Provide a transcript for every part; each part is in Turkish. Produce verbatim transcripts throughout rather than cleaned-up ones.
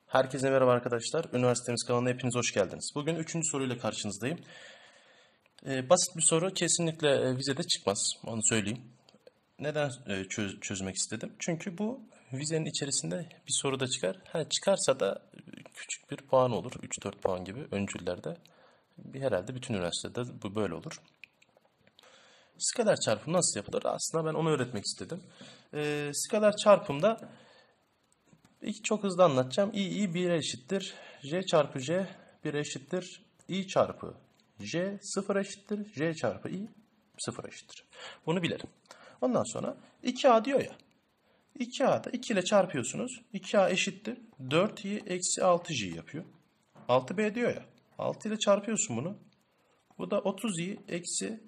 Herkese merhaba arkadaşlar. Üniversitemiz kanalına hepiniz hoş geldiniz. Bugün üçüncü soruyla karşınızdayım. Ee, basit bir soru, kesinlikle e, vizede çıkmaz. Onu söyleyeyim. Neden e, çöz- çözmek istedim? Çünkü bu vizenin içerisinde bir soru da çıkar. Ha, çıkarsa da e, küçük bir puan olur. üç dört puan gibi öncüllerde. Bir, herhalde bütün üniversitede bu böyle olur. Skaler çarpımı nasıl yapılır? Aslında ben onu öğretmek istedim. Ee, skaler çarpımda İki çok hızlı anlatacağım. i i bire eşittir. J çarpı j bir eşittir. I çarpı j sıfır eşittir. J çarpı i sıfır eşittir. Bunu bilelim. Ondan sonra iki a diyor ya. iki a'da iki ile çarpıyorsunuz. iki a eşittir. dört i eksi altı j yapıyor. altı b diyor ya. altı ile çarpıyorsun bunu. Bu da otuz i eksi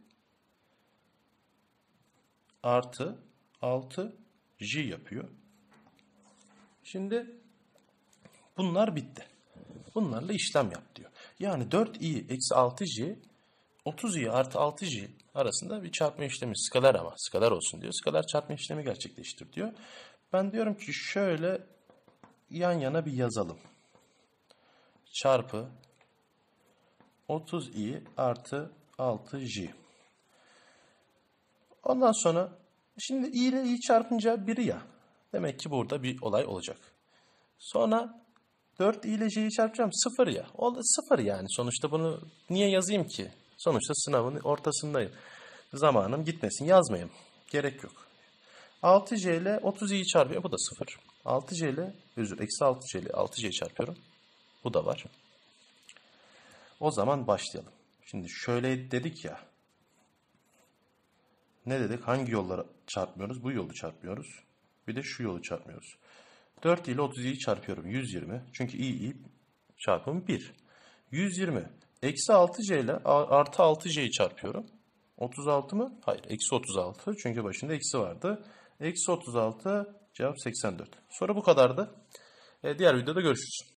artı altı j yapıyor. Şimdi bunlar bitti. Bunlarla işlem yap diyor. Yani dört i eksi altı j otuz i artı altı j arasında bir çarpma işlemi, skaler ama skaler olsun diyor. Skaler çarpma işlemi gerçekleştir diyor. Ben diyorum ki şöyle yan yana bir yazalım. Çarpı otuz i artı altı j. Ondan sonra şimdi i ile i çarpınca biri ya. Demek ki burada bir olay olacak. Sonra dört i ile j'yi çarpacağım. sıfır ya. O da sıfır yani. Sonuçta bunu niye yazayım ki? Sonuçta sınavın ortasındayım. Zamanım gitmesin. Yazmayayım. Gerek yok. altı j ile otuz i'yi çarpıyor. Bu da sıfır. altı j ile özür. Eksi altı j ile altı j'yi çarpıyorum. Bu da var. O zaman başlayalım. Şimdi şöyle dedik ya. Ne dedik? Hangi yolları çarpmıyoruz? Bu yolu çarpmıyoruz. Bir de şu yolu çarpmıyoruz. dört ile otuz i'yi çarpıyorum. yüz yirmi. Çünkü i, i çarpımı bir. yüz yirmi. Eksi altı j ile artı altı j'yi çarpıyorum. otuz altı mı? Hayır. Eksi otuz altı. Çünkü başında eksi vardı. Eksi otuz altı cevap seksen dört. Soru bu kadardı. E, diğer videoda görüşürüz.